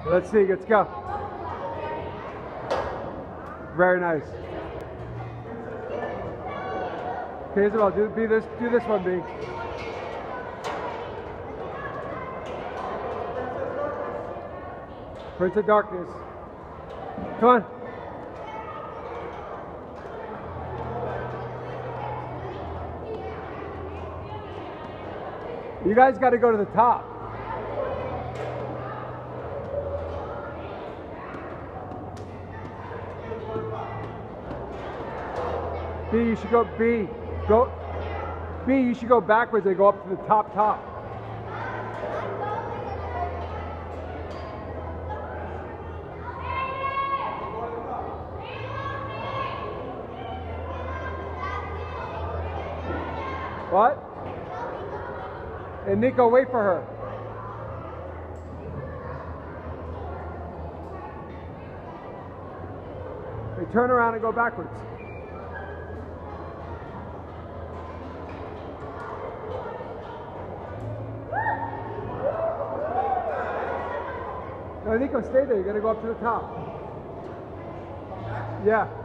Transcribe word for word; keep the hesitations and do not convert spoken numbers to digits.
Let's see, let's go. Very nice. Okay, Isabel, do be this do this one, B. Prince of Darkness. Come on. You guys got to go to the top. B, you should go, B, go, B, you should go backwards and go up to the top, top. What? And Nico, wait for her. They turn around and go backwards. No, Nico, stay there. You gotta go up to the top. Yeah.